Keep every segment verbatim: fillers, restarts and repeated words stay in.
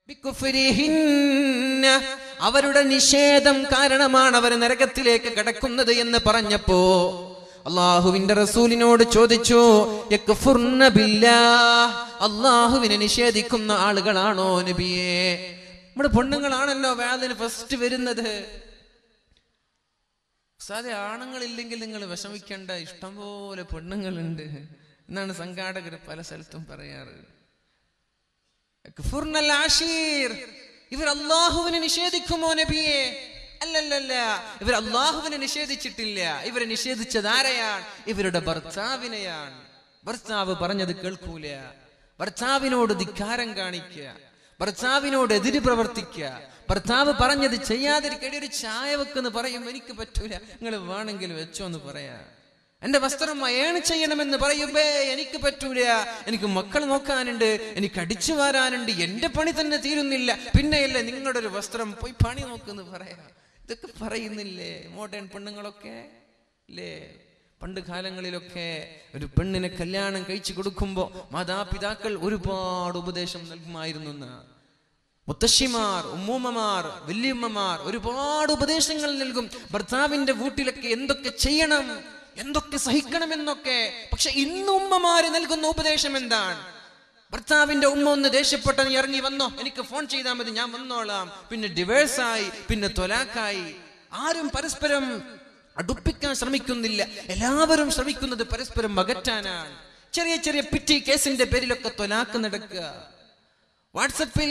ബികുഫ്രിഹിന്ന, അവരുടെ നിഷേധം കാരണമാണ് അവർ നരകത്തിലേക്ക് കടക്കുന്നത് എന്ന് പറഞ്ഞപ്പോ അള്ളാഹുവിന്റെ റസൂലിനോട് ചോദിച്ചു, യക്ഫുർന ബില്ലാഹ്, അള്ളാഹുവിനെ നിഷേധിക്കുന്ന ആളുകളാണോ നബിയേ? നമ്മുടെ പെണ്ണുങ്ങളാണല്ലോ വേദന ഫസ്റ്റ് വരുന്നത്. സാധ ആണുങ്ങളില്ലെങ്കിൽ നിങ്ങൾ വിഷമിക്കേണ്ട, ഇഷ്ടംപോലെ പെണ്ണുങ്ങളുണ്ട് എന്നാണ് സംഘാടകർ പല സ്ഥലത്തും പറയാറ്. ഇവർ അള്ളാഹുവിനെ നിഷേധിക്കുമോ നബിയെ? അല്ലല്ലല്ല, ഇവർ അള്ളാഹുവിനെ നിഷേധിച്ചിട്ടില്ല. ഇവരെ നിഷേധിച്ചത് ആരെയാണ്? ഇവരുടെ ഭർത്താവിനെയാണ്. ഭർത്താവ് പറഞ്ഞത് കേൾക്കൂല, ഭർത്താവിനോട് ധിക്കാരം കാണിക്കുക, ഭർത്താവിനോട് എതിര് പ്രവർത്തിക്കുക, ഭർത്താവ് പറഞ്ഞത് ചെയ്യാതിരിക്കടി ഒരു ചായ വെക്കെന്ന് പറയും, എനിക്ക് പറ്റൂല, നിങ്ങൾ വേണമെങ്കിൽ വെച്ചോ എന്ന് പറയാ. എന്റെ വസ്ത്രം ഏണ് ചെയ്യണമെന്ന് പറയുമ്പേ എനിക്ക് പറ്റൂല, എനിക്ക് മക്കൾ നോക്കാനുണ്ട്, എനിക്ക് അടിച്ചു വാരാനുണ്ട്, എന്റെ പണി തന്നെ തീരുന്നില്ല, പിന്നെയല്ലേ നിങ്ങളുടെ ഒരു വസ്ത്രം പോയി പണി നോക്കെന്ന് പറയാ. ഇതൊക്കെ പറയുന്നില്ലേ മോഡേൺ പെണ്ണുങ്ങളൊക്കെ അല്ലേ? പണ്ട് കാലങ്ങളിലൊക്കെ ഒരു പെണ്ണിനെ കല്യാണം കഴിച്ചു കൊടുക്കുമ്പോ മാതാപിതാക്കൾ ഒരുപാട് ഉപദേശം നൽകുമായിരുന്നു. മുത്തശ്ശിമാർ, ഉമ്മൂമ്മമാർ, വല്യമ്മമാർ ഒരുപാട് ഉപദേശങ്ങൾ നൽകും. ഭർത്താവിന്റെ വീട്ടിലൊക്കെ എന്തൊക്കെ ചെയ്യണം, എന്തൊക്കെ സഹിക്കണമെന്നൊക്കെ. പക്ഷെ ഇന്ന് ഉമ്മമാര് നൽകുന്ന ഉപദേശം എന്താണ്? ഭർത്താവിന്റെ ഉമ്മ ഒന്ന് ദേഷ്യപ്പെട്ട നീ ഇറങ്ങി വന്നോ, എനിക്ക് ഫോൺ ചെയ്താൽ മതി, ഞാൻ വന്നോളാം. പിന്നെ ഡിവേഴ്സായി, പിന്നെ തൊലാക്കായി. ആരും പരസ്പരം അടുപ്പിക്കാൻ ശ്രമിക്കുന്നില്ല, എല്ലാവരും ശ്രമിക്കുന്നത് പരസ്പരം അകറ്റാനാണ്. ചെറിയ ചെറിയ പിറ്റി കേസിന്റെ പേരിലൊക്കെ തൊലാക്ക് നടക്കുക. വാട്സപ്പിൽ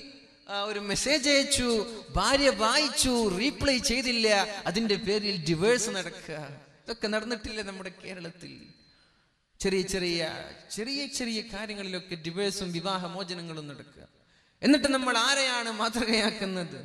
ഒരു മെസ്സേജ് അയച്ചു, ഭാര്യ വായിച്ചു, റീപ്ലൈ ചെയ്തില്ല, അതിന്റെ പേരിൽ ഡിവേഴ്സ് നടക്കുക. ഇതൊക്കെ നടന്നിട്ടില്ല നമ്മുടെ കേരളത്തിൽ? ചെറിയ ചെറിയ ചെറിയ ചെറിയ കാര്യങ്ങളിലൊക്കെ ഡിവേഴ്സും വിവാഹമോചനങ്ങളും നടക്കുക. എന്നിട്ട് നമ്മൾ ആരെയാണ് മാതൃകയാക്കുന്നത്?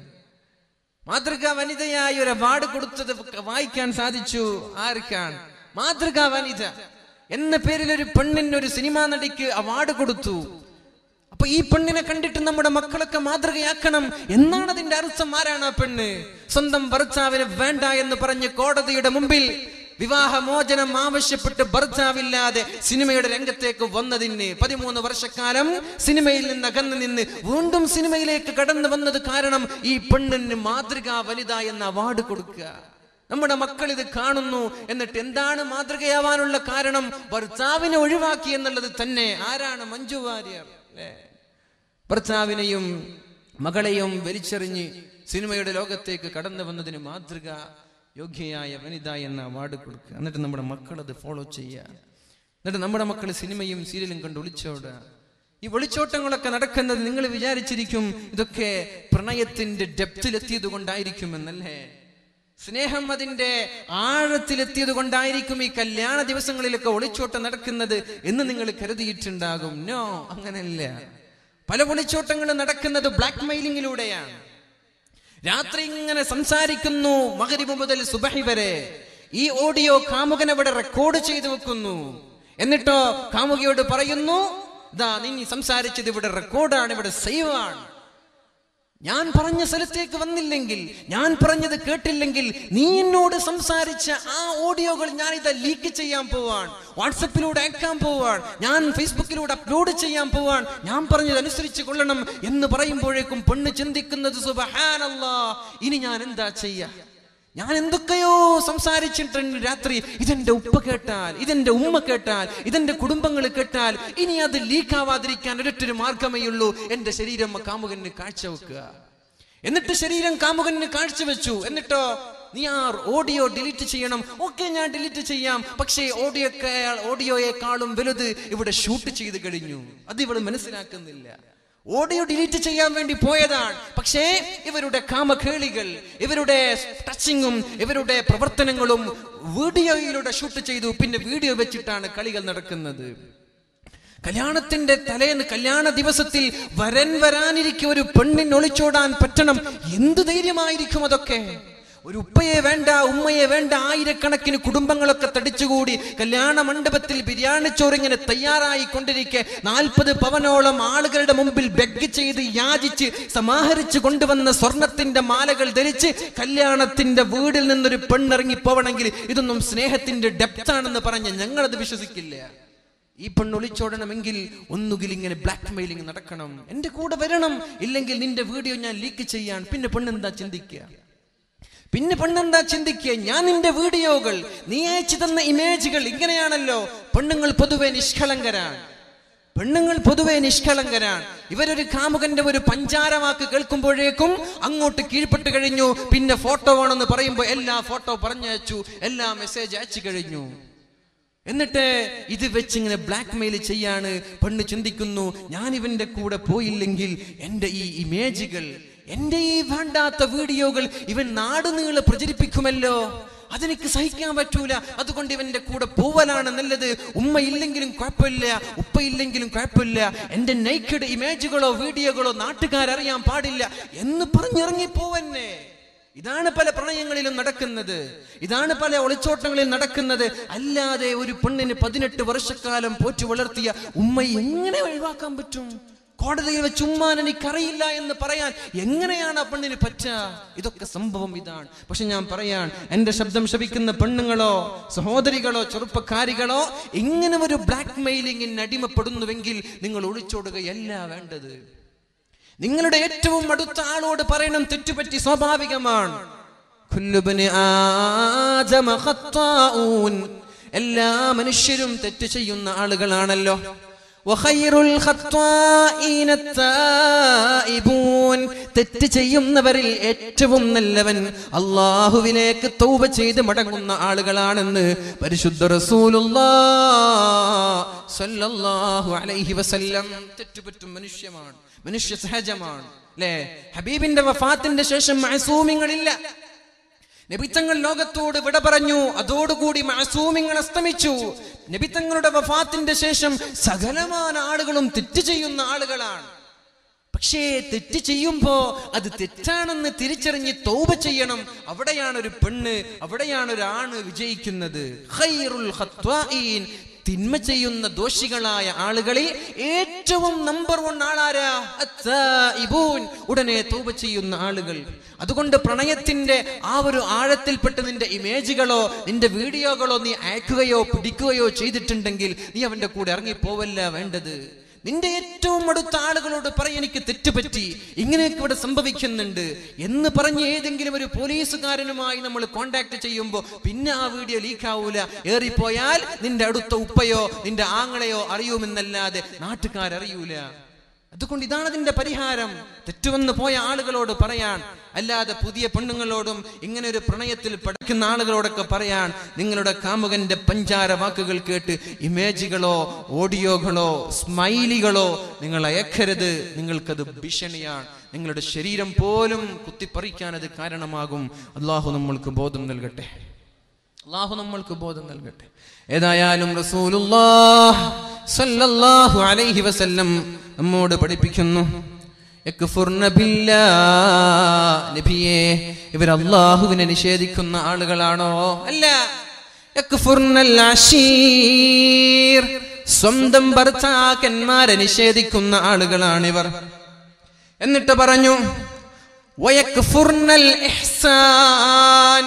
മാതൃകാ വനിതയായി ഒരു അവാർഡ് കൊടുത്തത് വായിക്കാൻ സാധിച്ചു. ആർക്കാണ്? മാതൃകാ വനിത എന്ന പേരിൽ ഒരു പെണ്ണിന്, ഒരു സിനിമാ നടിക്ക് അവാർഡ് കൊടുത്തു. അപ്പൊ ഈ പെണ്ണിനെ കണ്ടിട്ട് നമ്മുടെ മക്കളൊക്കെ മാതൃകയാക്കണം എന്നാണ് അതിന്റെ അർത്ഥം. ആരാണ് ആ പെണ്ണ്? സ്വന്തം ഭർത്താവിനെ വേണ്ട എന്ന് പറഞ്ഞ് കോടതിയുടെ മുമ്പിൽ വിവാഹമോചനം ആവശ്യപ്പെട്ട് ഭർത്താവില്ലാതെ സിനിമയുടെ രംഗത്തേക്ക് വന്നതിന് പതിമൂന്ന് വർഷക്കാലം സിനിമയിൽ നിന്ന് അകന്നു നിന്ന് വീണ്ടും സിനിമയിലേക്ക് കടന്നു വന്നത് കാരണം ഈ പെണ്ണിന് മാതൃകാ വനിത എന്ന അവാർഡ് കൊടുക്കുക. നമ്മുടെ മക്കൾ ഇത് കാണുന്നു. എന്നിട്ട് എന്താണ് മാതൃകയാവാനുള്ള കാരണം? ഭർത്താവിനെ ഒഴിവാക്കി എന്നുള്ളത് തന്നെ. ആരാണ്? മഞ്ജു വാര്യർ അല്ലേ? ഭർത്താവിനെയും മകളെയും വലിച്ചെറിഞ്ഞ് സിനിമയുടെ ലോകത്തേക്ക് കടന്നു വന്നതിന് മാതൃക യോഗ്യയായ വനിത എന്ന അവാർഡ് കൊടുക്കുക. എന്നിട്ട് നമ്മുടെ മക്കൾ അത് ഫോളോ ചെയ്യുക. എന്നിട്ട് നമ്മുടെ മക്കൾ സിനിമയും സീരിയലും കണ്ട് ഒളിച്ചോടുക. ഈ ഒളിച്ചോട്ടങ്ങളൊക്കെ നടക്കുന്നത് നിങ്ങൾ വിചാരിച്ചിരിക്കും ഇതൊക്കെ പ്രണയത്തിന്റെ ഡെപ്തിലെത്തിയത് കൊണ്ടായിരിക്കുമെന്നല്ലേ? സ്നേഹം അതിന്റെ ആഴത്തിലെത്തിയത് കൊണ്ടായിരിക്കും ഈ കല്യാണ ദിവസങ്ങളിലൊക്കെ ഒളിച്ചോട്ടം നടക്കുന്നത് എന്ന് നിങ്ങൾ കരുതിയിട്ടുണ്ടാകും. നോ, അങ്ങനെയല്ല. പല ഒളിച്ചോട്ടങ്ങളും നടക്കുന്നത് ബ്ലാക്ക് മെയിലിങ്ങിലൂടെയാണ്. രാത്രി ഇങ്ങനെ സംസാരിക്കുന്നു, മഗ്രിബ് മുതൽ സുബഹി വരെ. ഈ ഓഡിയോ കാമുകൻ അവിടെ റെക്കോർഡ് ചെയ്തു വെക്കുന്നു. എന്നിട്ടോ കാമുകിയോട് പറയുന്നു, ദാ നീ സംസാരിച്ചത് ഇവിടെ റെക്കോർഡാണ്, ഇവിടെ സേവ് ആണ്. ഞാൻ പറഞ്ഞ സ്ഥലത്തേക്ക് വന്നില്ലെങ്കിൽ, ഞാൻ പറഞ്ഞത് കേട്ടില്ലെങ്കിൽ നീ എന്നോട് സംസാരിച്ച ആ ഓഡിയോകൾ ഞാൻ ഇതാ ലീക്ക് ചെയ്യാൻ പോവാൻ, വാട്സപ്പിലൂടെ അയക്കാൻ പോവാൻ, ഞാൻ ഫേസ്ബുക്കിലൂടെ അപ്ലോഡ് ചെയ്യാൻ പോവാൻ, ഞാൻ പറഞ്ഞത് അനുസരിച്ച് കൊള്ളണം എന്ന് പറയുമ്പോഴേക്കും പെണ്ണ് ചിന്തിക്കുന്നത്, സുബ്ഹാനല്ലാഹ്, ഇനി ഞാൻ എന്താ ചെയ്യാ? ഞാൻ എന്തൊക്കെയോ സംസാരിച്ചിട്ടുണ്ട് രാത്രി. ഇതെന്റെ ഉപ്പ കേട്ടാൽ, ഇതെന്റെ ഉമ്മ കേട്ടാൽ, ഇതെന്റെ കുടുംബങ്ങൾ കേട്ടാൽ ഇനി അത് ലീക്കാവാതിരിക്കാൻ ഒരൊറ്റൊരു മാർഗമേ ഉള്ളൂ, എന്റെ ശരീരം കാമുകന് കാഴ്ചവെക്കുക. എന്നിട്ട് ശരീരം കാമുകന് കാഴ്ചവെച്ചു. എന്നിട്ടോ നീ ആ ഓഡിയോ ഡിലീറ്റ് ചെയ്യണം. ഓക്കെ, ഞാൻ ഡിലീറ്റ് ചെയ്യാം. പക്ഷേ ഓഡിയോ ഓഡിയോയെക്കാളും വലുത് ഇവിടെ ഷൂട്ട് ചെയ്ത് കഴിഞ്ഞു. അത് ഇവള് മനസ്സിലാക്കുന്നില്ല. ഓഡിയോ ഡിലീറ്റ് ചെയ്യാൻ വേണ്ടി പോയതാണ്. പക്ഷേ ഇവരുടെ കാമകേളികൾ, ഇവരുടെ ടച്ചിങ്ങും ഇവരുടെ പ്രവർത്തനങ്ങളും വീഡിയോയിലൂടെ ഷൂട്ട് ചെയ്തു. പിന്നെ വീഡിയോ വെച്ചിട്ടാണ് കളികൾ നടക്കുന്നത്. കല്യാണത്തിന്റെ തലേന്ന്, കല്യാണ ദിവസത്തിൽ വരൻ വരാനിരിക്കും ഒരു പെണ്ണിന് ഒളിച്ചോടാൻ പറ്റണം. എന്ത് ധൈര്യമായിരിക്കും അതൊക്കെ! ഒരു ഉപ്പയെ വേണ്ട, ഉമ്മയെ വേണ്ട, ആയിരക്കണക്കിന് കുടുംബങ്ങളൊക്കെ തടിച്ചുകൂടി കല്യാണ മണ്ഡപത്തിൽ ബിരിയാണി ചോറിങ്ങനെ തയ്യാറായി കൊണ്ടിരിക്കെ നാൽപ്പത് പവനോളം ആളുകളുടെ മുമ്പിൽ ബെഗ് ചെയ്ത് യാചിച്ച് സമാഹരിച്ചു കൊണ്ടുവന്ന സ്വർണത്തിന്റെ മാലകൾ ധരിച്ച് കല്യാണത്തിന്റെ വീടിൽ നിന്നൊരു പെണ്ണിറങ്ങി പോവണമെങ്കിൽ ഇതൊന്നും സ്നേഹത്തിന്റെ ഡെപ്താണെന്ന് പറഞ്ഞ് ഞങ്ങളത് വിശ്വസിക്കില്ല. ഈ പെണ്ണ് ഒളിച്ചോടണമെങ്കിൽ ഒന്നുകിൽ ഇങ്ങനെ ബ്ലാക്ക് മെയിലിംഗ് നടക്കണം, എന്റെ കൂടെ വരണം, ഇല്ലെങ്കിൽ നിന്റെ വീഡിയോ ഞാൻ ലീക്ക് ചെയ്യാൻ. പിന്നെ പെണ്ണെന്താ ചിന്തിക്കുക? പിന്നെ പെണ്ണെന്താ ചിന്തിക്കുക? ഞാൻ നിന്റെ വീഡിയോകൾ, നീ അയച്ചു തന്ന ഇമേജുകൾ ഇങ്ങനെയാണല്ലോ. പെണ്ണുങ്ങൾ പൊതുവെ നിഷ്കളങ്കരാണ്. പെണ്ണുങ്ങൾ പൊതുവെ നിഷ്കളങ്കരാണ്. ഇവരൊരു കാമുകന്റെ ഒരു പഞ്ചാരവാക്ക് കേൾക്കുമ്പോഴേക്കും അങ്ങോട്ട് കീഴ്പ്പെട്ട് കഴിഞ്ഞു. പിന്നെ ഫോട്ടോ വേണമെന്ന് പറയുമ്പോൾ എല്ലാ ഫോട്ടോ പറഞ്ഞയച്ചു, എല്ലാ മെസ്സേജ് അയച്ചു കഴിഞ്ഞു. എന്നിട്ട് ഇത് വെച്ചിങ്ങനെ ബ്ലാക്ക് മെയിൽ ചെയ്യാണ്. പെണ്ണ് ചിന്തിക്കുന്നു, ഞാൻ ഇവന്റെ കൂടെ പോയില്ലെങ്കിൽ എന്റെ ഈ ഇമേജുകൾ, എന്റെ ഈ വേണ്ടാത്ത വീഡിയോകൾ ഇവൻ നാടുനീളെ പ്രചരിപ്പിക്കുമല്ലോ, അതെനിക്ക് സഹിക്കാൻ പറ്റൂല. അതുകൊണ്ട് ഇവന്റെ കൂടെ പോവലാണ് നല്ലത്. ഉമ്മ ഇല്ലെങ്കിലും കുഴപ്പമില്ല, ഉപ്പ ഇല്ലെങ്കിലും കുഴപ്പമില്ല, എന്റെ നൈക്കഡ് ഇമേജുകളോ വീഡിയോകളോ നാട്ടുകാരറിയാൻ പാടില്ല എന്ന് പറഞ്ഞിറങ്ങി പോവന്നെ. ഇതാണ് പല പ്രണയങ്ങളിലും നടക്കുന്നത്, ഇതാണ് പല ഒളിച്ചോട്ടങ്ങളിൽ നടക്കുന്നത്. അല്ലാതെ ഒരു പെണ്ണിന് പതിനെട്ട് വർഷക്കാലം പോറ്റി വളർത്തിയ ഉമ്മ എങ്ങനെ ഒഴിവാക്കാൻ പറ്റും? കോടതിയിൽ വെച്ച് ഉമ്മാൻ എനിക്കറിയില്ല എന്ന് പറയാൻ എങ്ങനെയാണ് ആ പെണ്ണിന് പറ്റുക? ഇതൊക്കെ സംഭവം ഇതാണ്. പക്ഷെ ഞാൻ പറയാൻ, എന്റെ ശബ്ദം ശപിക്കുന്ന പെണ്ണുങ്ങളോ സഹോദരികളോ ചെറുപ്പക്കാരികളോ ഇങ്ങനെ ഒരു ബ്ലാക്ക് മെയിലിംഗിന് അടിമപ്പെടുന്നുവെങ്കിൽ നിങ്ങൾ ഒളിച്ചോടുകയല്ല വേണ്ടത്. നിങ്ങളുടെ ഏറ്റവും അടുത്ത ആളോട് പറയണം, തെറ്റുപറ്റി, സ്വാഭാവികമാണ്. എല്ലാ മനുഷ്യരും തെറ്റ് ചെയ്യുന്ന ആളുകളാണല്ലോ. തെറ്റ് ചെയ്യുന്നവരിൽ ഏറ്റവും നല്ലവൻ അല്ലാഹുവിലേക്ക് തൗബ ചെയ്ത് മടങ്ങുന്ന ആളുകളാണെന്ന് പരിശുദ്ധ റസൂലുള്ളാഹി സ്വല്ലല്ലാഹു അലൈഹി വസല്ലം. തെറ്റുപറ്റും മനുഷ്യമാണ്, മനുഷ്യ സഹജമാണ് അല്ലേ? ഹബീബിന്റെ വഫാത്തിന്റെ ശേഷം മഅസൂമിങ്ങളില്ല. നബിതങ്ങൾ ലോകത്തോട് വിട പറഞ്ഞു, അതോടുകൂടി മഅസൂമിങ്ങൾ അസ്തമിച്ചു. നബിതങ്ങളുടെ വഫാത്തിന്റെ ശേഷം സകലമായ ആളുകളും തെറ്റ് ചെയ്യുന്ന ആളുകളാണ്. പക്ഷേ തെറ്റ് ചെയ്യുമ്പോ അത് തെറ്റാണെന്ന് തിരിച്ചറിഞ്ഞ് തൗബ ചെയ്യണം. അവിടെയാണ് ഒരു പെണ്ണ്, അവിടെയാണ് ഒരു ആണ് വിജയിക്കുന്നത്. ഖൈറുൽ ഖത്വാഈൻ, തിന്മ ചെയ്യുന്ന ദോഷികളായ ആളുകളിൽ ഏറ്റവും നമ്പർ വൺ ആളാരാ? അത്തായിബൂൻ, ഉടനെ തൗബ ചെയ്യുന്ന ആളുകൾ. അതുകൊണ്ട് പ്രണയത്തിന്റെ ആ ഒരു ആഴത്തിൽപ്പെട്ട് നിന്റെ ഇമേജുകളോ നിന്റെ വീഡിയോകളോ നീ അയക്കുകയോ പിടിക്കുകയോ ചെയ്തിട്ടുണ്ടെങ്കിൽ നീ അവന്റെ കൂടെ ഇറങ്ങിപ്പോവല്ല വേണ്ടത്. നിന്റെ ഏറ്റവും അടുത്ത ആളുകളോട് പറയും, എനിക്ക് തെറ്റുപറ്റി, ഇങ്ങനെയൊക്കെ ഇവിടെ സംഭവിക്കുന്നുണ്ട് എന്ന് പറഞ്ഞ് ഏതെങ്കിലും ഒരു പോലീസുകാരനുമായി നമ്മൾ കോണ്ടാക്ട് ചെയ്യുമ്പോൾ പിന്നെ ആ വീഡിയോ ലീക്കാവൂല. ഏറിപ്പോയാൽ നിന്റെ അടുത്ത ഉപ്പയോ നിന്റെ ആങ്ങളെയോ അറിയുമെന്നല്ലാതെ നാട്ടുകാരറിയൂല. അതുകൊണ്ട് ഇതാണ് അതിന്റെ പരിഹാരം. തെറ്റുവന്ന് പോയ ആളുകളോട് പറയാൻ, അല്ലാതെ പുതിയ പെണ്ണുങ്ങളോടും ഇങ്ങനെ ഒരു പ്രണയത്തിൽ പഠിക്കുന്ന ആളുകളോടൊക്കെ പറയാൻ, നിങ്ങളുടെ കാമുകന്റെ പഞ്ചാര വാക്കുകൾ കേട്ട് ഇമേജുകളോ ഓഡിയോകളോ സ്മൈലികളോ നിങ്ങൾ അയക്കരുത്. നിങ്ങൾക്കത് ഭീഷണിയാണ്, നിങ്ങളുടെ ശരീരം പോലും കുത്തിപ്പറിക്കാൻ അത് കാരണമാകും. അള്ളാഹു നമ്മൾക്ക് ബോധം നൽകട്ടെ, അള്ളാഹു നമ്മൾക്ക് ബോധം നൽകട്ടെ. ഏതായാലും റസൂലുള്ളാഹി സ്വല്ലല്ലാഹു അലൈഹി വസല്ലം നമ്മോട് പഠിപ്പിക്കുന്നു, യക്ഫുർന ബില്ലാഹ്. നബിയേ, ഇവർ അല്ലാഹുവിനെ നിഷേധിക്കുന്ന ആളുകളാണോ? അല്ല. യക്ഫുർനൽ അശീർ, സ്വന്തം ഭർത്താക്കന്മാരെ നിഷേധിക്കുന്ന ആളുകളാണിവർ. എന്നിട്ട് പറഞ്ഞു വയക്ഫുർനൽ ഇഹ്സാൻ,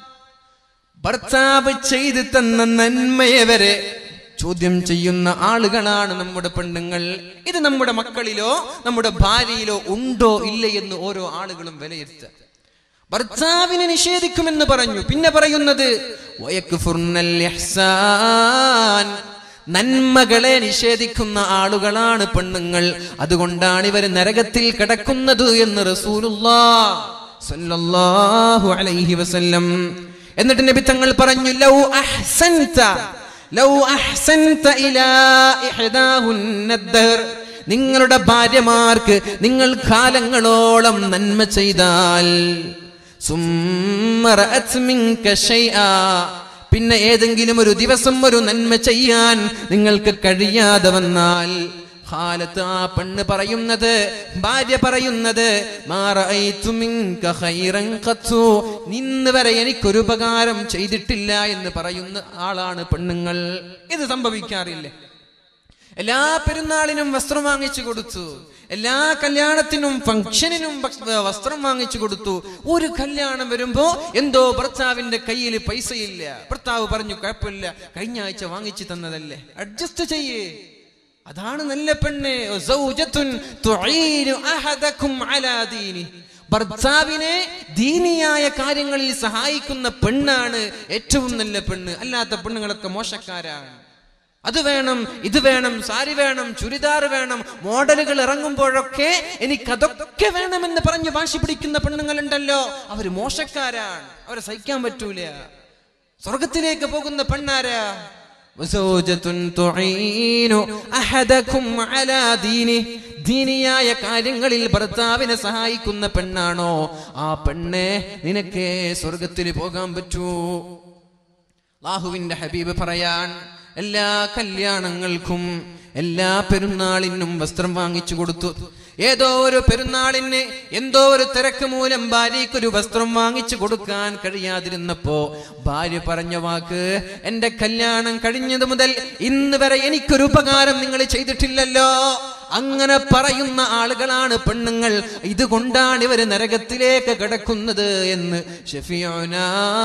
ഭർത്താവ് ചെയ്തു തന്ന നന്മയെ വരെ ചോദ്യം ചെയ്യുന്ന ആളുകളാണ് നമ്മുടെ പെണ്ണുങ്ങൾ. ഇത് നമ്മുടെ മക്കളിലോ നമ്മുടെ ഭാര്യയിലോ ഉണ്ടോ ഇല്ലേ എന്ന് ഓരോ ആളുകളും വിലയിരുത്തുക. ഭർത്താവിനെ നിഷേധിക്കുമെന്ന് പറഞ്ഞു, പിന്നെ പറയുന്നത് വയക്ഫുർനൽ ഇഹ്സാൻ, നന്മകളെ നിഷേധിക്കുന്ന ആളുകളാണ് പെണ്ണുങ്ങൾ. അതുകൊണ്ടാണ് ഇവർ നരകത്തിൽ കിടക്കുന്നത് എന്ന് റസൂലുള്ളാഹി സ്വല്ലല്ലാഹു അലൈഹി വസല്ലം. എന്നിട്ട് നബി തങ്ങൾ പറഞ്ഞു, ലൗ അഹ്സൻത ലൗ അഹ്സൻത ഇലാ ഇഹ്ദാഹുന്ന അദ്ദഹർ, നിങ്ങളുടെ ഭാര്യമാർക്ക് നിങ്ങൾ കാലങ്ങളോളം നന്മ ചെയ്താൽ, സുമ്മ റഅത് മിൻക ശൈആ, പിന്നെ ഏതെങ്കിലും ഒരു ദിവസം ഒരു നന്മ ചെയ്യാൻ നിങ്ങൾക്ക് കഴിയാതെ വന്നാൽ, ഖാലത്ത്, ആ പെണ്ണ് പറയുന്നത്, ഭാര്യ പറയുന്നത്, മാ റഅയ്തു മിൻക ഖൈറൻ ഖത്തു, ഇന്ന് വരെ എനിക്കൊരു ഉപകാരം ചെയ്തിട്ടില്ല എന്ന് പറയുന്ന ആളാണ് പെണ്ണുങ്ങൾ. ഇത് സംഭവിക്കാറില്ലേ? എല്ലാ പെരുന്നാളിനും വസ്ത്രം വാങ്ങിച്ചു കൊടുത്തു, എല്ലാ കല്യാണത്തിനും ഫംഗ്ഷനിനും വസ്ത്രം വാങ്ങിച്ചു കൊടുത്തു. ഒരു കല്യാണം വരുമ്പോ എന്തോ ഭർത്താവിന്റെ കയ്യിൽ പൈസയില്ല. ഭർത്താവ് പറഞ്ഞു, കുഴപ്പമില്ല, കഴിഞ്ഞ ആഴ്ച വാങ്ങിച്ചു തന്നതല്ലേ, അഡ്ജസ്റ്റ് ചെയ്യേ. അതാണ് നല്ല പെണ്ണ്. ഭർത്താവിനെ ദീനിയായ കാര്യങ്ങളിൽ സഹായിക്കുന്ന പെണ്ണാണ് ഏറ്റവും നല്ല പെണ്ണ്. അല്ലാത്ത പെണ്ണുങ്ങളൊക്കെ മോശക്കാരാണ്. അത് വേണം, ഇത് വേണം, സാരി വേണം, ചുരിദാർ വേണം, മോഡലുകൾ ഇറങ്ങുമ്പോഴൊക്കെ എനിക്കതൊക്കെ വേണമെന്ന് പറഞ്ഞ് വാശി പിടിക്കുന്ന പെണ്ണുങ്ങളുണ്ടല്ലോ, അവര് മോശക്കാരാണ്, അവരെ സഹിക്കാൻ പറ്റൂല. സ്വർഗത്തിലേക്ക് പോകുന്ന പെണ്ണാരാ? ദീനിയായ കാര്യങ്ങളിൽ ഭർത്താവിനെ സഹായിക്കുന്ന പെണ്ണാണോ, ആ പെണ്ണെ നിനക്ക് സ്വർഗത്തിൽ പോകാൻ പറ്റൂ. അല്ലാഹുവിന്റെ ഹബീബ് പറയാൻ, എല്ലാ കല്യാണങ്ങൾക്കും എല്ലാ പെരുന്നാളിനും വസ്ത്രം വാങ്ങിച്ചു കൊടുത്തു. ഏതോ ഒരു പെരുന്നാളിന് എന്തോ ഒരു തിരക്ക് മൂലം ഭാര്യയ്ക്കൊരു വസ്ത്രം വാങ്ങിച്ചു കൊടുക്കാൻ കഴിയാതിരുന്നപ്പോ ഭാര്യ പറഞ്ഞ വാക്ക്, എന്റെ കല്യാണം കഴിഞ്ഞത് മുതൽ ഇന്ന് വരെ എനിക്കൊരു ഉപകാരം നിങ്ങൾ ചെയ്തിട്ടില്ലല്ലോ. അങ്ങനെ പറയുന്ന ആളുകളാണ് പെണ്ണുങ്ങൾ. ഇതുകൊണ്ടാണ് ഇവര് നരകത്തിലേക്ക് കിടക്കുന്നത് എന്ന് ശഫീഉനാ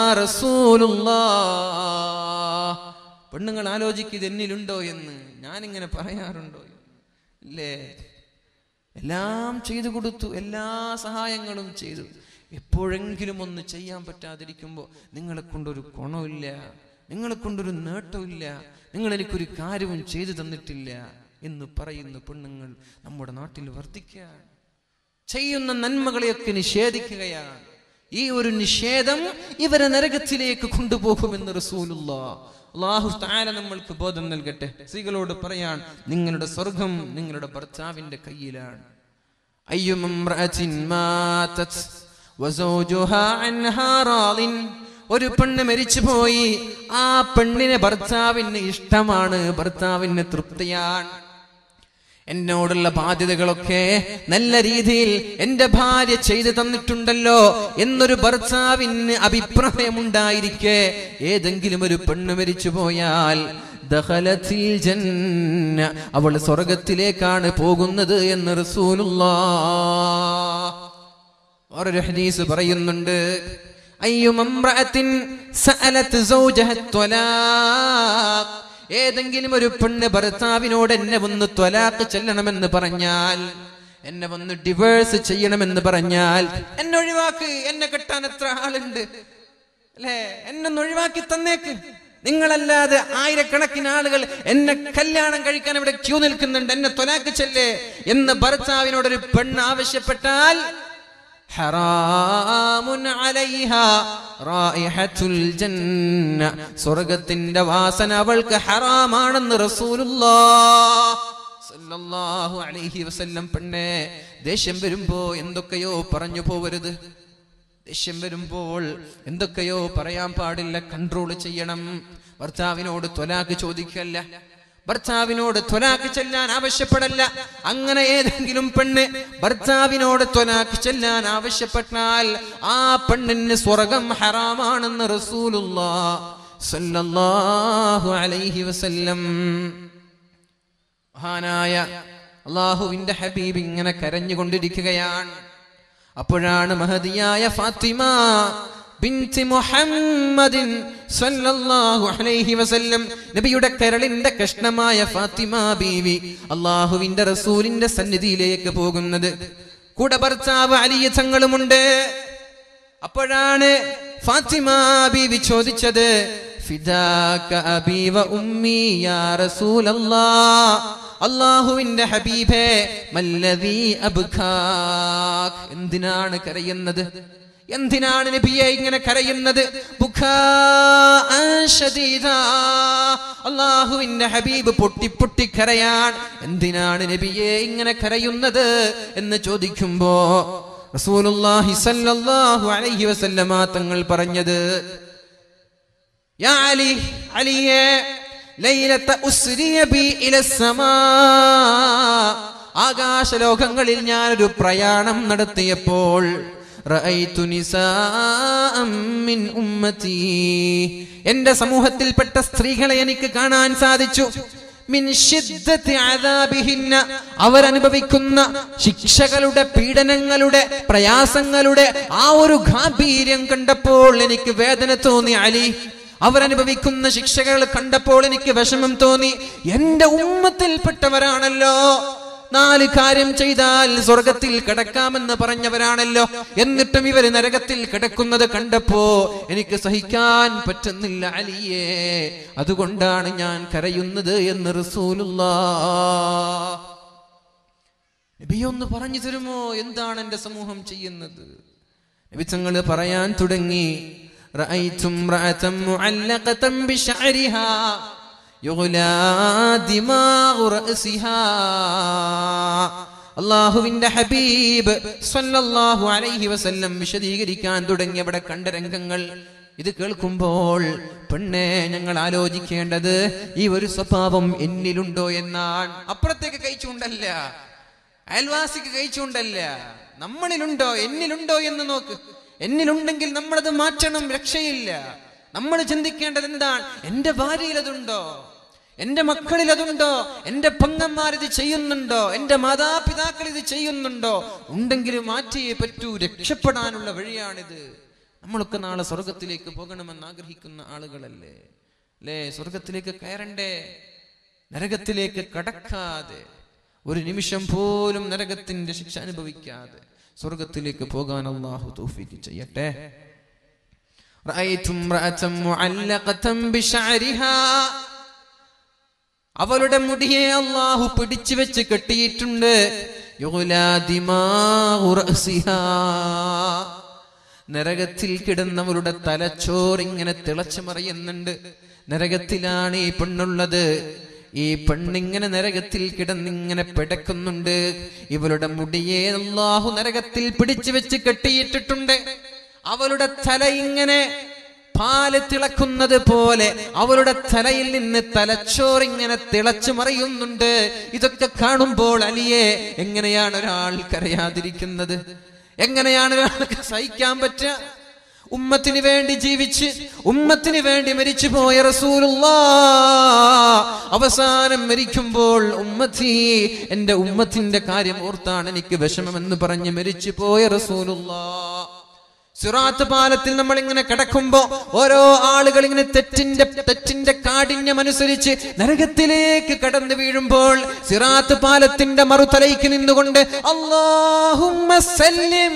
റസൂലുള്ളാഹ്. പെണ്ണുങ്ങൾ ആലോചിക്കുക, ഇത് എന്നിലുണ്ടോ എന്ന്. ഞാനിങ്ങനെ പറയാറുണ്ടോ? ഇല്ലേ? എല്ലാം ചെയ്തു കൊടുത്തു, എല്ലാ സഹായങ്ങളും ചെയ്തു. എപ്പോഴെങ്കിലും ഒന്ന് ചെയ്യാൻ പറ്റാതിരിക്കുമ്പോൾ നിങ്ങളെ കൊണ്ടൊരു ഗുണമില്ല, നിങ്ങളെ കൊണ്ടൊരു നേട്ടമില്ല, നിങ്ങൾ എനിക്കൊരു കാര്യവും ചെയ്തു തന്നിട്ടില്ല എന്ന് പറയുന്ന പെണ്ണുങ്ങൾ നമ്മുടെ നാട്ടിൽ വർദ്ധിക്കുകയാണ്. ചെയ്യുന്ന നന്മകളെയൊക്കെ നിഷേധിക്കുകയാണ്. ഈ ഒരു നിഷേധം ഇവരെ നരകത്തിലേക്ക് കൊണ്ടുപോകുമെന്ന് റസൂലുള്ളാഹ്. അല്ലാഹു തആല നമ്മൾക്ക് ബോധം നൽകട്ടെ. സ്ത്രീകളോട് പറയാൻ, നിങ്ങളുടെ സ്വർഗം നിങ്ങളുടെ ഭർത്താവിന്റെ കയ്യിലാണ്. അയ്യുമംറഅത്തിൻ മാതത് വസൗജുഹാ അൻഹാ റാളിൻ. ഒരു പെണ്ണ് മരിച്ചുപോയി, ആ പെണ്ണിനെ ഭർത്താവിന് ഇഷ്ടമാണ്, ഭർത്താവിന് തൃപ്തിയാണ്. എന്നോടുള്ള ബാധ്യതകളൊക്കെ നല്ല രീതിയിൽ എന്റെ ഭാര്യ ചെയ്തു തന്നിട്ടുണ്ടല്ലോ എന്നൊരു ഭർത്താവിന് അഭിപ്രായമുണ്ടായിരിക്കെ ഏതെങ്കിലും ഒരു പെണ്ണ് മരിച്ചു പോയാൽ ദഖലത്തിൽ ജന്ന, അവൾ സ്വർഗത്തിലേക്കാണ് പോകുന്നത് എന്ന് റസൂലുള്ളാഹ്. ഒരു ഹദീസ് പറയുന്നുണ്ട്, അയ്യുമംറഅത്തിൻ സഅലത് സൗജഹ ത്വലാഖ്. ഏതെങ്കിലും ഒരു പെണ്ണ് ഭർത്താവിനോട് എന്നെ വന്ന് ത്വലാഖ് ചെല്ലണമെന്ന് പറഞ്ഞാൽ, എന്നെ വന്ന് ഡിവേഴ്സ് ചെയ്യണമെന്ന് പറഞ്ഞാൽ, എന്നെ ഒഴിവാക്ക്, എന്നെ കെട്ടാൻ എത്ര ആളുണ്ട് അല്ലേ, എന്നെ ഒഴിവാക്കി തന്നേക്ക്, നിങ്ങളല്ലാതെ ആയിരക്കണക്കിന് ആളുകൾ എന്നെ കല്യാണം കഴിക്കാൻ ഇവിടെ ക്യൂ നിൽക്കുന്നുണ്ട്, എന്നെ ത്വലാഖ് ചെല്ലേ എന്ന് ഭർത്താവിനോടൊരു പെണ്ണ് ആവശ്യപ്പെട്ടാൽ ഹറാമുൻ അലൈഹാ റായിഹത്തുൽ ജന്ന, സ്വർഗ്ഗത്തിന്റെ വാസന അവൾക്ക് ഹറാമാണെന്ന് റസൂലുള്ളാഹ് സല്ലല്ലാഹു അലൈഹി വസല്ലം. പെണ്ണേ, ദേഷ്യം വരുമ്പോ എന്തൊക്കെയോ പറഞ്ഞു പോവരുത്. ദേഷ്യം വരുമ്പോൾ എന്തൊക്കെയോ പറയാൻ പാടില്ല, കൺട്രോൾ ചെയ്യണം. ഭർത്താവിനോട് ത്വലാഖ് ചോദിക്കല്ല, ഭർത്താവിനോട് ത്വലാഖ് ചെല്ലാൻ ആവശ്യപ്പെടല്ല. അങ്ങനെ ഏതെങ്കിലും പെണ്ണ് ഭർത്താവിനോട് ത്വലാഖ് ചെല്ലാൻ ആവശ്യപ്പെട്ടാൽ ആ പെണ്ണിന് സ്വർഗ്ഗം ഹറാമാണെന്ന് റസൂലുള്ളാഹ് സല്ലല്ലാഹു അലൈഹി വസല്ലം. മഹാനായ അല്ലാഹുവിന്റെ ഹബീബ് ഇങ്ങനെ കരഞ്ഞുകൊണ്ടിരിക്കുകയാണ്. അപ്പോഴാണ് മഹദിയായ ഫാത്തിമ ബിൻതി മുഹമ്മദിൻ സല്ലല്ലാഹു അലൈഹി വസല്ലം, നബിയുടെ കരളിന്റെ കഷ്ണമായ ഫാത്തിമ ബീവി അല്ലാഹുവിന്റെ റസൂലിന്റെ സന്നിധിയിലേക്ക് പോകുന്നത്. കൂടെ ഭർത്താവ് അലി തങ്ങളുമുണ്ട്. അപ്പോഴാണ് ഫാത്തിമ ബീവി ചോദിച്ചത്, ഫിദാക അബീ വ ഉമ്മി യാ റസൂലല്ലാഹ്, അല്ലാഹുവിന്റെ ഹബീബേ, മല്ലദീ അബ്കാക്, എന്തിനാണ് കരയുന്നത്, എന്തിനാണ് നബിയെ ഇങ്ങനെ കരയുന്നത്? ബുകാഅൻ ശദീദാ, അല്ലാഹുവിന്റെ ഹബീബ് പൊട്ടി പൊട്ടി കരയാൻ. എന്തിനാണ് നബിയെ ഇങ്ങനെ കരയുന്നത് എന്ന് ചോദിക്കുമ്പോ റസൂലുള്ളാഹി സ്വല്ലല്ലാഹു അലൈഹി വസല്ലമ തങ്ങൾ പറഞ്ഞത്, യാ അലി, അലിയേ, ലൈലത ഉസ്രിയ ബി ഇലസ്സമാ, ആകാശലോകങ്ങളിൽ ഞാനൊരു പ്രയാണം നടത്തിയപ്പോൾ റഅയ്തു നിസാഅൻ മിൻ ഉമ്മതി, എന്റെ സമൂഹത്തിൽപ്പെട്ട സ്ത്രീകളെ എനിക്ക് കാണാൻ സാധിച്ചു. മിൻ ശിദ്ദത്തി അദാബിഹിന്ന, അവരനുഭവിക്കുന്ന ശിക്ഷകളുടെ, പീഡനങ്ങളുടെ, പ്രയാസങ്ങളുടെ ആ ഒരു ഗാംഭീര്യം കണ്ടപ്പോൾ എനിക്ക് വേദന തോന്നി അലി. അവരനുഭവിക്കുന്ന ശിക്ഷകൾ കണ്ടപ്പോൾ എനിക്ക് വിഷമം തോന്നി. എന്റെ ഉമ്മത്തിൽപ്പെട്ടവരാണല്ലോ, നാല് കാര്യം ചെയ്താൽ സ്വർഗത്തിൽ കിടക്കാമെന്ന് പറഞ്ഞവരാണല്ലോ, എന്നിട്ടും ഇവര് നരകത്തിൽ കിടക്കുന്നത് കണ്ടപ്പോ എനിക്ക് സഹിക്കാൻ പറ്റുന്നില്ല അലിയേ, അതുകൊണ്ടാണ് ഞാൻ കരയുന്നത് എന്ന് റസൂലുള്ളാഹ്. നബി ഒന്ന് പറഞ്ഞു തരുമോ എന്താണ് എന്റെ സമൂഹം ചെയ്യുന്നത്? നബി തങ്ങൾ പറയാൻ തുടങ്ങി, റഅയ്തും റഅതൻ മുഅല്ലഖതൻ ബിശഅരിഹാ യുഗ്ലാ ദിമാഉ റഅസിഹാ. അല്ലാഹുവിന്റെ ഹബീബ് സ്വല്ലല്ലാഹു അലൈഹി വസല്ലം വിശദീകരിക്കാൻ തുടങ്ങി അവിടെ കണ്ട രംഗങ്ങൾ. ഇത് കേൾക്കുമ്പോൾ പെണ്ണെ ഞങ്ങൾ ആലോചിക്കേണ്ടത് ഈ ഒരു സ്വഭാവം എന്നിലുണ്ടോ എന്നാണ്. അപ്പുറത്തേക്ക് കഴിച്ചുകൊണ്ടല്ല, അയൽവാസിക്ക് കഴിച്ചുകൊണ്ടല്ല, നമ്മളിലുണ്ടോ, എന്നിലുണ്ടോ എന്ന് നോക്ക്. എന്നിലുണ്ടെങ്കിൽ നമ്മളത് മാറ്റണം, രക്ഷയില്ല. നമ്മൾ ചിന്തിക്കേണ്ടത് എന്താണ്? എന്റെ ഭാര്യയിൽ അതുണ്ടോ, എന്റെ മക്കളിൽ അതുണ്ടോ, എന്റെ പെങ്ങന്മാരിത് ചെയ്യുന്നുണ്ടോ, എന്റെ മാതാപിതാക്കൾ ഇത് ചെയ്യുന്നുണ്ടോ? ഉണ്ടെങ്കിൽ മാറ്റിയേ പറ്റൂ, രക്ഷപ്പെടാനുള്ള വഴിയാണിത്. നമ്മളൊക്കെ നാളെ സ്വർഗത്തിലേക്ക് പോകണമെന്ന് ആഗ്രഹിക്കുന്ന ആളുകളല്ലേ അല്ലേ? സ്വർഗത്തിലേക്ക് കയറണ്ടേ? നരകത്തിലേക്ക് കടക്കാതെ, ഒരു നിമിഷം പോലും നരകത്തിന്റെ ശിക്ഷ അനുഭവിക്കാതെ സ്വർഗത്തിലേക്ക് പോകാൻ അല്ലാഹു തൗഫീഖ് ചെയ്യട്ടെ. റഅയ്തും റഅതൻ മുഅല്ലഖതൻ ബിശഅരിഹാ, അവളുടെ മുടിയെ അല്ലാഹു പിടിച്ചു വെച്ച് കെട്ടിയിട്ടുണ്ട്. യുഗ്ലാ ദിമാഉ റഅസിഹാ, നരകത്തിൽ കിടന്നവരുടെ തലച്ചോറ് ഇങ്ങനെ തിളച്ചു മറിയുന്നുണ്ട്. നരകത്തിലാണ് ഈ പെണ്ണുള്ളത്. ഈ പെണ്ണിങ്ങനെ നരകത്തിൽ കിടന്നിങ്ങനെ പിടക്കുന്നുണ്ട്. ഇവളുടെ മുടിയെ അല്ലാഹു നരകത്തിൽ പിടിച്ചു വെച്ച് കെട്ടിയിട്ടിട്ടുണ്ട്. അവളുടെ തല ഇങ്ങനെ പാല് തിളക്കുന്നത് പോലെ അവളുടെ തലയിൽ നിന്ന് തലച്ചോറിങ്ങനെ തിളച്ചു മറിയുന്നുണ്ട്. ഇതൊക്കെ കാണുമ്പോൾ അലിയെ എങ്ങനെയാണ് ഒരാൾ കരയാതിരിക്കുന്നത്? എങ്ങനെയാണ് ഒരാൾക്ക് സഹിക്കാൻ പറ്റുക? ഉമ്മത്തിന് വേണ്ടി ജീവിച്ച് ഉമ്മത്തിന് വേണ്ടി മരിച്ചു പോയ റസൂലുള്ളാഹ് അവസാനം മരിക്കുമ്പോൾ ഉമ്മത്തി, എന്റെ ഉമ്മത്തിന്റെ കാര്യം ഓർത്താണ് എനിക്ക് വിഷമമെന്ന് പറഞ്ഞ് മരിച്ചു പോയ റസൂലുള്ളാഹ്. സിറാത്ത് പാലത്തിൽ നമ്മൾ ഇങ്ങനെ കിടക്കുമ്പോ ഓരോ ആളുകൾ ഇങ്ങനെ തെറ്റിന്റെ തെറ്റിന്റെ കാഠിന്യം അനുസരിച്ച് നരകത്തിലേക്ക് കടന്നു വീഴുമ്പോൾ സിറാത്ത് പാലത്തിന്റെ മറുതലയ്ക്ക് നിന്നുകൊണ്ട് അല്ലാഹുമ്മ സല്ലിം,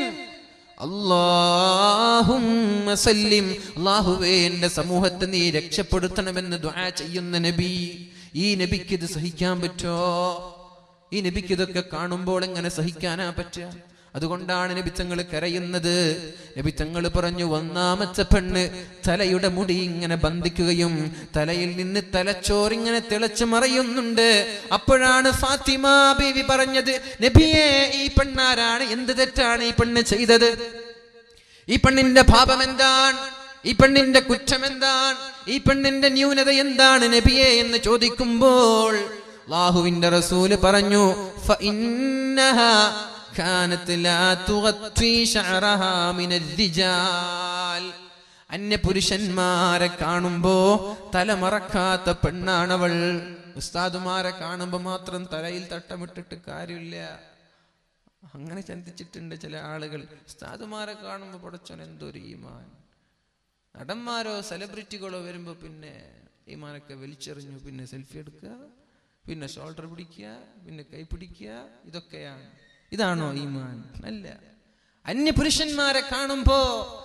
അല്ലാഹുമ്മ സല്ലിം, അല്ലാഹുവേ എന്റെ സമൂഹത്തെ നീ രക്ഷപ്പെടുത്തണമെന്ന് ദുആ ചെയ്യുന്ന നബി. ഈ നബിക്ക് ഇത് സഹിക്കാൻ പറ്റോ? ഈ നബിക്ക് ഇതൊക്കെ കാണുമ്പോൾ എങ്ങനെ സഹിക്കാനാ പറ്റുക? അതുകൊണ്ടാണ് നബി തങ്ങൾ കരയുന്നത്. നബി തങ്ങൾ പറഞ്ഞു, ഒന്നാമത്തെ പെണ്ണ് തലയുടെ മുടി ഇങ്ങനെ ബന്ധിക്കുകയും തലയിൽ നിന്ന് തലച്ചോറിങ്ങനെ തിളച്ചു മറയുന്നുണ്ട്. അപ്പോഴാണ് ഫാത്തിമ ബീവി പറഞ്ഞത്, നബിയെ ഈ പെണ്ണാരാണ്? എന്ത് തെറ്റാണ് ഈ പെണ്ണ് ചെയ്തത്? ഈ പെണ്ണിന്റെ പാപം എന്താണ്? ഈ പെണ്ണിന്റെ കുറ്റം എന്താണ്? ഈ പെണ്ണിന്റെ ന്യൂനത എന്താണ് നബിയെ എന്ന് ചോദിക്കുമ്പോൾ അല്ലാഹുവിന്റെ റസൂല് പറഞ്ഞു, ഫഇന്നഹാ കാനത് ലാ തുഗത്തി ശഅറഹാ മിനൽ റിജാൽ. അന്യ പുരുഷന്മാരെ കാണുമ്പോ തലമറക്കാത്ത പെണ്ണാണവൾ. ഉസ്താദുമാരെ കാണുമ്പോ മാത്രം തലയിൽ തട്ടമിട്ടിട്ട് കാര്യമില്ല. അങ്ങനെ ചിന്തിച്ചിട്ടുണ്ട് ചില ആളുകൾ. ഉസ്താദുമാരെ കാണുമ്പോ പടച്ചോൻ എന്തൊരു ഈമാൻ. നടന്മാരോ സെലിബ്രിറ്റികളോ വരുമ്പോ പിന്നെ ഈമാനൊക്കെ വലിച്ചെറിഞ്ഞു, പിന്നെ സെൽഫി എടുക്കുക, പിന്നെ ഷോൾഡർ പിടിക്കുക, പിന്നെ കൈ പിടിക്കുക. ഇതൊക്കെയാണ്. ഇതാണോ ഈമാൻ? അല്ല. അന്യ പുരുഷന്മാരെ കാണുമ്പോ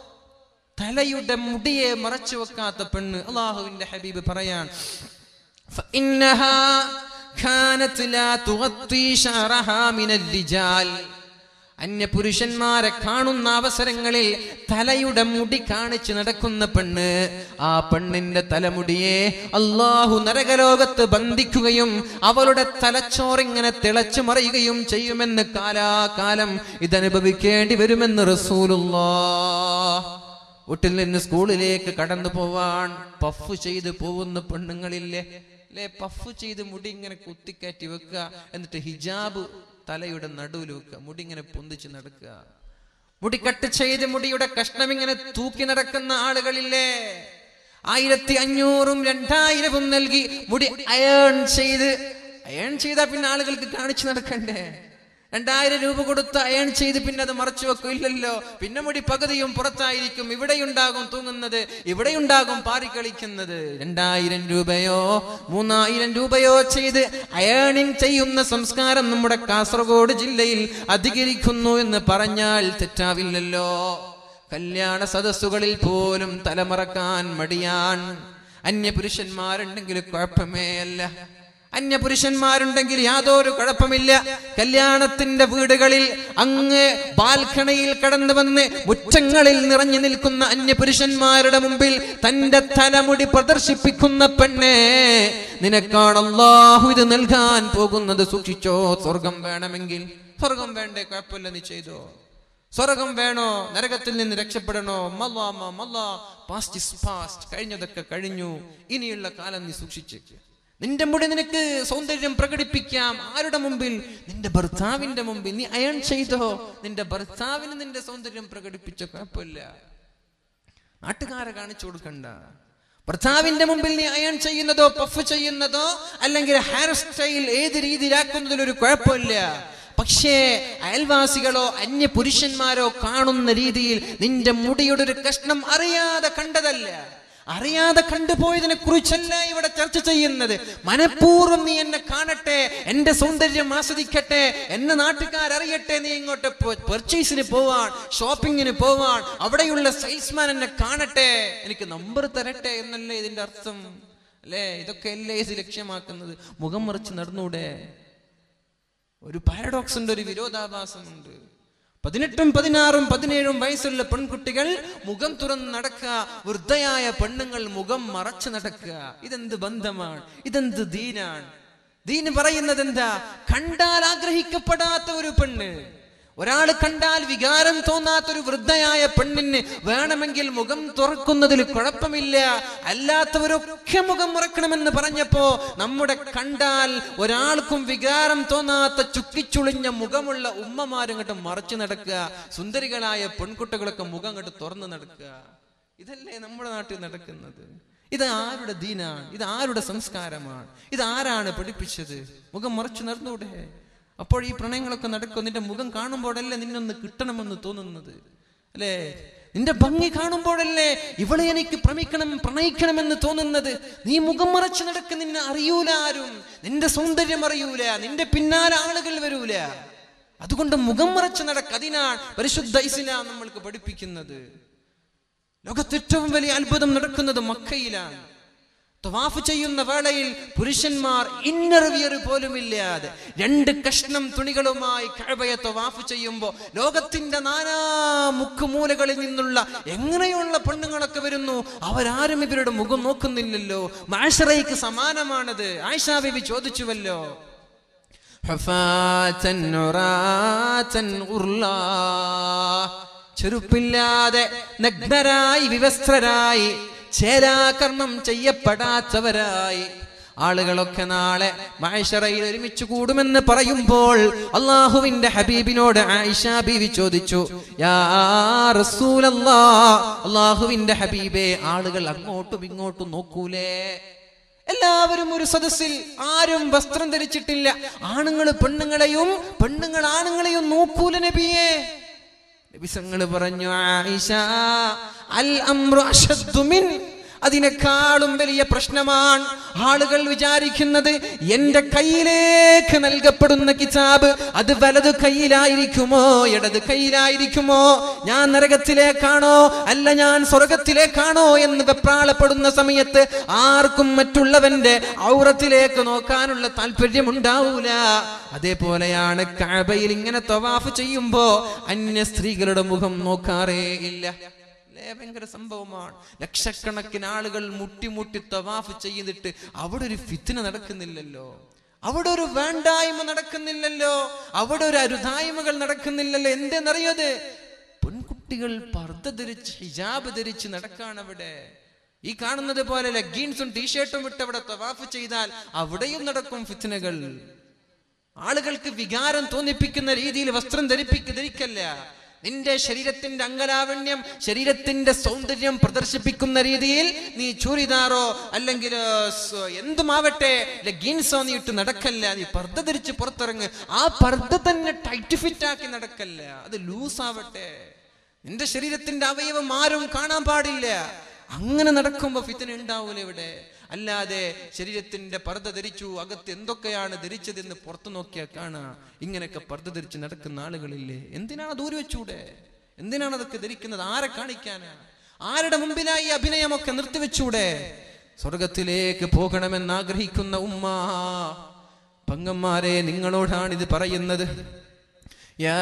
തലയുടെ മുടിയെ മറച്ചു വെക്കാത്ത പെണ്ണ്. അല്ലാഹുവിന്റെ ഹബീബ് പറയാൻ, ഫഇന്നഹാ കാനത് ലാ തുഗത്തി ശഅറഹാ മിനൽ റിജാൽ. അന്യ പുരുഷന്മാരെ കാണുന്ന അവസരങ്ങളിൽ തലയുടെ മുടി കാണിച്ച് നടക്കുന്ന പെണ്ണ്, ആ പെണ്ണിന്റെ തലമുടിയെ അല്ലാഹു നരകലോകത്ത് ബന്ധിക്കുകയും അവളുടെ തലച്ചോറിങ്ങനെ തിളച്ചു മറിയുകയും ചെയ്യുമെന്ന് കാലാകാലം ഇതനുഭവിക്കേണ്ടി വരുമെന്ന് റസൂലുള്ളാഹ്. വീട്ടിൽ നിന്ന് സ്കൂളിലേക്ക് കടന്നു പോവാൻ പഫ് ചെയ്ത് പോകുന്ന പെണ്ണുങ്ങളില്ലേ അല്ലെ? പഫ് ചെയ്ത് മുടി ഇങ്ങനെ കുത്തിക്കയറ്റി വെക്കുക, എന്നിട്ട് ഹിജാബ് തലയുടെ നടുവിൽ വെക്കുക, മുടി ഇങ്ങനെ പൊന്തിച്ച് നടക്കുക. മുടി കട്ട് ചെയ്ത് മുടിയുടെ കഷ്ണം ഇങ്ങനെ തൂക്കി നടക്കുന്ന ആളുകളില്ലേ? ആയിരത്തി അഞ്ഞൂറും രണ്ടായിരവും നൽകി മുടി അയൺ ചെയ്ത്, അയൺ ചെയ്താൽ പിന്നെ ആളുകൾക്ക് കാണിച്ചു നടക്കണ്ടേ? രണ്ടായിരം രൂപ കൊടുത്ത് അയൺ ചെയ്ത് പിന്നെ അത് മറച്ചു വെക്കും? ഇല്ലല്ലോ. പിന്നെ മുടി പകുതിയും പുറത്തായിരിക്കും. ഇവിടെയുണ്ടാകും തൂങ്ങുന്നത്, ഇവിടെയുണ്ടാകും പാറിക്കളിക്കുന്നത്. രണ്ടായിരം രൂപയോ മൂന്നായിരം രൂപയോ ചെയ്ത് അയണിങ് ചെയ്യുന്ന സംസ്കാരം നമ്മുടെ കാസർഗോഡ് ജില്ലയിൽ അധികരിക്കുന്നു എന്ന് പറഞ്ഞാൽ തെറ്റാവില്ലല്ലോ. കല്യാണ സദസ്സുകളിൽ പോലും തലമറക്കാൻ മടിയാൻ. അന്യപുരുഷന്മാരുണ്ടെങ്കിൽ കുഴപ്പമേ അല്ല, അന്യപുരുഷന്മാരുണ്ടെങ്കിൽ യാതൊരു കുഴപ്പമില്ല. കല്യാണത്തിന്റെ വീടുകളിൽ അങ്ങ് ബാൽക്കണിയിൽ കടന്നു വന്ന് മുറ്റങ്ങളിൽ നിറഞ്ഞു നിൽക്കുന്ന അന്യപുരുഷന്മാരുടെ മുമ്പിൽ തന്റെ തലമുടി പ്രദർശിപ്പിക്കുന്ന പെണ്ണെ, നിനക്കാണ് അല്ലാഹു ഇത് നൽകാൻ പോകുന്നത്, സൂക്ഷിച്ചോ. സ്വർഗം വേണമെങ്കിൽ, സ്വർഗം വേണ്ടേ, കുഴപ്പമില്ല, നീ ചെയ്തോ. സ്വർഗം വേണോ, നരകത്തിൽ നിന്ന് രക്ഷപ്പെടണോ, മല്ലാമ മല്ലാ, പാസ്റ്റ് ഇസ് പാസ്റ്റ്, കഴിഞ്ഞതൊക്കെ കഴിഞ്ഞു, ഇനിയുള്ള കാലം നീ സൂക്ഷിച്ചേക്ക്. നിന്റെ മുടി നിനക്ക് സൗന്ദര്യം പ്രകടിപ്പിക്കാം. ആരുടെ മുമ്പിൽ? നിന്റെ ഭർത്താവിന്റെ മുമ്പിൽ. നീ അയൺ ചെയ്തോ, നിന്റെ ഭർത്താവിന് നിന്റെ സൗന്ദര്യം പ്രകടിപ്പിച്ചോ, കുഴപ്പമില്ല. നാട്ടുകാരെ കാണിച്ചു കൊടുക്കണ്ട. ഭർത്താവിന്റെ മുമ്പിൽ നീ അയൺ ചെയ്യുന്നതോ പഫ് ചെയ്യുന്നതോ അല്ലെങ്കിൽ ഹെയർ സ്റ്റൈൽ ഏത് രീതിയിലാക്കുന്നതിലൊരു കുഴപ്പമില്ല. പക്ഷേ അയൽവാസികളോ അന്യ പുരുഷന്മാരോ കാണുന്ന രീതിയിൽ നിന്റെ മുടിയുടെ ഒരു കഷ്ണം അറിയാതെ കണ്ടതല്ല, അറിയാതെ കണ്ടുപോയതിനെ കുറിച്ചല്ല ഇവിടെ ചർച്ച ചെയ്യുന്നത്. മനഃപൂർവ്വം നീ എന്നെ കാണട്ടെ, എന്റെ സൗന്ദര്യം ആസ്വദിക്കട്ടെ, എന്നെ നാട്ടുകാരറിയട്ടെ, നീ ഇങ്ങോട്ട് പർച്ചേസിന് പോവാൻ, ഷോപ്പിങ്ങിന് പോവാൻ, അവിടെയുള്ള സെയിൽസ്മാൻ എന്നെ കാണട്ടെ, എനിക്ക് നമ്പർ തരട്ടെ എന്നല്ലേ ഇതിന്റെ അർത്ഥം, അല്ലേ? ഇതൊക്കെ അല്ലേ ഇത് ലക്ഷ്യമാക്കുന്നത്? മുഖം മറിച്ച് നടന്നൂടെ? ഒരു പാരഡോക്സ് ഉണ്ട്, ഒരു വിരോധാഭാസമുണ്ട്. പതിനെട്ടും പതിനാറും പതിനേഴും വയസ്സുള്ള പെൺകുട്ടികൾ മുഖം തുറന്ന് നടക്കുക, വൃദ്ധയായ പെണ്ണുങ്ങൾ മുഖം മറച്ചു നടക്കുക. ഇതെന്ത് ബന്ധമാണ്? ഇതെന്ത് ദീനാണ്? ദീന് പറയുന്നത് എന്താ? കണ്ടാൽ ആഗ്രഹിക്കപ്പെടാത്ത ഒരു പെണ്ണ്, ഒരാൾ കണ്ടാൽ വികാരം തോന്നാത്തൊരു വൃദ്ധയായ പെണ്ണിന് വേണമെങ്കിൽ മുഖം തുറക്കുന്നതിൽ കുഴപ്പമില്ല, അല്ലാത്തവരൊക്കെ മുഖം മറക്കണമെന്ന് പറഞ്ഞപ്പോ നമ്മുടെ കണ്ടാൽ ഒരാൾക്കും വികാരം തോന്നാത്ത ചുക്കിച്ചുളിഞ്ഞ മുഖമുള്ള ഉമ്മമാരങ്ങോട്ട് മറച്ചു നടക്കുക, സുന്ദരികളായ പെൺകുട്ടികളൊക്കെ മുഖം അങ്ങോട്ട് തുറന്നു നടക്കുക. ഇതല്ലേ നമ്മുടെ നാട്ടിൽ നടക്കുന്നത്? ഇത് ആരുടെ ദീനാണ്? ഇത് ആരുടെ സംസ്കാരമാണ്? ഇത് ആരാണ് പഠിപ്പിച്ചത്? മുഖം മറച്ചു നടന്നൂടെ? അപ്പോൾ ഈ പ്രണയങ്ങളൊക്കെ നടക്കും. നിന്റെ മുഖം കാണുമ്പോഴല്ലേ നിന്നൊന്ന് കിട്ടണമെന്ന് തോന്നുന്നത്, അല്ലേ? നിന്റെ ഭംഗി കാണുമ്പോഴല്ലേ ഇവളെ എനിക്ക് പ്രമിക്കണം പ്രണയിക്കണമെന്ന് തോന്നുന്നത്. നീ മുഖം മറച്ചു നടക്ക്, നിന്നെ അറിയൂല ആരും, നിന്റെ സൗന്ദര്യം അറിയൂല, നിന്റെ പിന്നാലെ ആളുകൾ വരൂല. അതുകൊണ്ട് മുഖം മറച്ചു നടക്ക്. അതിനാണ് പരിശുദ്ധ ഇസ്ലാം നമ്മൾക്ക് പഠിപ്പിക്കുന്നത്. ലോകത്ത് ഏറ്റവും വലിയ അത്ഭുതം നടക്കുന്നത് മക്കയിലാണ്. തവാഫ് ചെയ്യുന്ന വേളയിൽ പുരുഷന്മാർ ഇന്നർ വിയർ പോലും ഇല്ലാതെ രണ്ട് കഷ്ണം തുണികളുമായി കഅബയെ തവാഫ് ചെയ്യുമ്പോൾ ലോകത്തിന്റെ നാനാ മുക്കുമൂലകളിൽ നിന്നുള്ള എങ്ങനെയുള്ള പെണ്ണുങ്ങളൊക്കെ വരുന്നു. അവരാരും ഇവരുടെ മുഖം നോക്കുന്നില്ലല്ലോ. മഅ്ശറയ്ക്ക് സമാനമാണത്. ആയിഷാ ബീവി ചോദിച്ചുവല്ലോ, ഹഫാതൻ ഉറാതൻ ഉർലാ, ചെരുപ്പില്ലാതെ നഗ്നരായി വിവസ്ത്രരായി ചേരാകർമ്മം ചെയ്യപ്പെടാത്തവരായി ആളുകളൊക്കെ നാളെ മഅ്ശറയിൽ ഒരുമിച്ച് കൂടുമെന്ന് പറയുമ്പോൾ അല്ലാഹുവിന്റെ ഹബീബിനോട് ആയിഷ ബീവി ചോദിച്ചു, യാ റസൂലല്ലാഹ്, അല്ലാഹുവിന്റെ ഹബീബേ, ആളുകൾ അങ്ങോട്ടും ഇങ്ങോട്ടും നോക്കൂലേ? എല്ലാവരും ഒരു സദസ്സിൽ, ആരും വസ്ത്രം ധരിച്ചിട്ടില്ല. ആണുങ്ങൾ പെണ്ണുങ്ങളെയും പെണ്ണുങ്ങൾ ആണുങ്ങളെയും നോക്കൂല നബിയേ. നബിസങ്ങൾ പറഞ്ഞു, ആയിഷ, അൽ അംറു അശദ്ദു മിൻ, അതിനേക്കാളും വലിയ പ്രശ്നമാണ്. ആളുകൾ വിചാരിക്കുന്നത് എന്റെ കയ്യിലേക്ക് നൽകപ്പെടുന്ന കിതാബ് അത് വലത് കയ്യിലായിരിക്കുമോ ഇടത് കയ്യിലായിരിക്കുമോ, ഞാൻ നരകത്തിലേക്കാണോ അല്ല ഞാൻ സ്വർഗത്തിലേക്കാണോ എന്ന് വെപ്രാളപ്പെടുന്ന സമയത്ത് ആർക്കും മറ്റുള്ളവന്റെ ഔറത്തിലേക്ക് നോക്കാനുള്ള താല്പര്യം ഉണ്ടാവൂല. അതേപോലെയാണ് കഅബയിൽ ഇങ്ങനെ തവാഫ് ചെയ്യുമ്പോ അന്യ സ്ത്രീകളുടെ മുഖം നോക്കാറേ ഇല്ല. ഭയങ്കര സംഭവമാണ്. ലക്ഷക്കണക്കിന് ആളുകൾ മുട്ടി മുട്ടി തവാഫ് ചെയ്തിട്ട് അവിടെ ഒരു ഫിത്ന നടക്കുന്നില്ലല്ലോ, അവിടെ ഒരു വേണ്ടായ്മ നടക്കുന്നില്ലല്ലോ, അവിടെ ഒരു അരുതായ്മകൾ നടക്കുന്നില്ലല്ലോ. എന്തെന്നറിയത്? പെൺകുട്ടികൾ പർദ്ദ ധരിച്ച് ഹിജാബ് ധരിച്ച് നടക്കാണ് അവിടെ. ഈ കാണുന്നത് പോലെ ലെഗിൻസും ടീഷർട്ടും ഇട്ട് അവിടെ തവാഫ് ചെയ്താൽ അവിടെയും നടക്കും ഫിത്നകൾ. ആളുകൾക്ക് വികാരം തോന്നിപ്പിക്കുന്ന രീതിയിൽ വസ്ത്രം ധരിപ്പിക്ക ധരിക്കല്ല. നിന്റെ ശരീരത്തിന്റെ അംഗലാവണ്യം, ശരീരത്തിന്റെ സൗന്ദര്യം പ്രദർശിപ്പിക്കുന്ന രീതിയിൽ നീ ചൂരിദാറോ അല്ലെങ്കിൽ എന്തുമാവട്ടെ ലെഗിൻസോ നീ ഇട്ട് നടക്കല്ല. നീ പർദ്ദ ധരിച്ച് പുറത്തിറങ്ങ്. ആ പർദ്ദ തന്നെ ടൈറ്റ് ഫിറ്റ് ആക്കി നടക്കല്ല, അത് ലൂസ് ആവട്ടെ. നിന്റെ ശരീരത്തിന്റെ അവയവം ആരും കാണാൻ പാടില്ല. അങ്ങനെ നടക്കുമ്പോ ഫിത്ന ഉണ്ടാവൂല ഇവിടെ. അല്ലാതെ ശരീരത്തിന്റെ പർദ്ദ ധരിച്ചു, അകത്ത് എന്തൊക്കെയാണ് ധരിച്ചതെന്ന് പുറത്തു നോക്കിയാൽ കാണാ. ഇങ്ങനെയൊക്കെ പർദ്ദ ധരിച്ച് നടക്കുന്ന ആളുകളില്ലേ? എന്തിനാണ് ദൂരെ വെച്ചൂടെ? എന്തിനാണ് അതൊക്കെ ധരിക്കുന്നത്? ആരെ കാണിക്കാനാ? ആരുടെ മുമ്പിലായി അഭിനയമൊക്കെ നിർത്തിവെച്ചൂടെ? സ്വർഗത്തിലേക്ക് പോകണമെന്ന് ആഗ്രഹിക്കുന്ന ഉമ്മ പങ്ങന്മാരെ, നിങ്ങളോടാണ് ഇത് പറയുന്നത്. യാ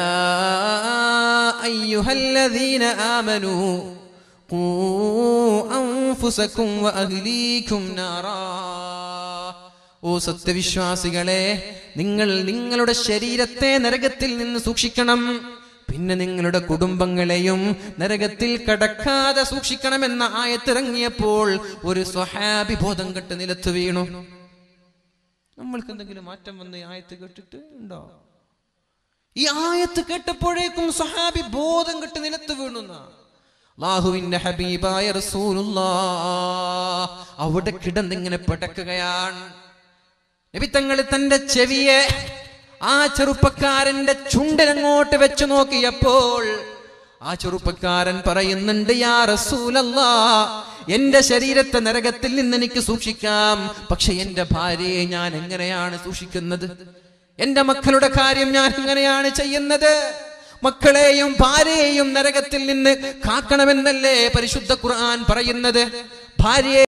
അയ്യുഹല്ലദീന ആമനൂ ഖൂ അൻഫുസകും വഅഹ്ലീകും നാറാ. ഓ സത്യവിശ്വാസികളെ, നിങ്ങൾ നിങ്ങളുടെ ശരീരത്തെ നരകത്തിൽ നിന്ന് സൂക്ഷിക്കണം, പിന്നെ നിങ്ങളുടെ കുടുംബങ്ങളെയും നരകത്തിൽ കടക്കാതെ സൂക്ഷിക്കണമെന്ന ആയത്തിറങ്ങിയപ്പോൾ ഒരു സ്വഹാബി ബോധം കെട്ട് നിലത്ത് വീണു. നമ്മൾക്ക് എന്തെങ്കിലും മാറ്റം വന്ന് ഈ ആയത്ത് കേട്ടിട്ട് ഉണ്ടോ? ഈ ആയത്ത് കേട്ടപ്പോഴേക്കും സ്വഹാബി ബോധം കെട്ട് നിലത്ത് വീണുന്ന അല്ലാഹുവിന്റെ ഹബീബായ റസൂലുള്ളാഹ് അവിടെ കിടന്നിങ്ങനെ പടക്കുകയാണ്. നബി തങ്ങൾ തന്റെ ചെവിയെ ആ ചെറുപ്പക്കാരന്റെ ചുണ്ടിലങ്ങോട്ട് വെച്ചു നോക്കിയപ്പോൾ ആ ചെറുപ്പക്കാരൻ പറയുന്നുണ്ട്, യാ റസൂലല്ലാഹ്, എന്റെ ശരീരത്തെ നരകത്തിൽ നിന്ന് എനിക്ക് സൂക്ഷിക്കാം, പക്ഷെ എന്റെ ഭാര്യയെ ഞാൻ എങ്ങനെയാണ് സൂക്ഷിക്കുന്നത്? എന്റെ മക്കളുടെ കാര്യം ഞാൻ എങ്ങനെയാണ് ചെയ്യുന്നത്? മക്കളെയും ഭാര്യയെയും നരകത്തിൽ നിന്ന് കാക്കണമെന്നല്ലേ പരിശുദ്ധ ഖുർആൻ പറയുന്നത്? ഭാര്യയെ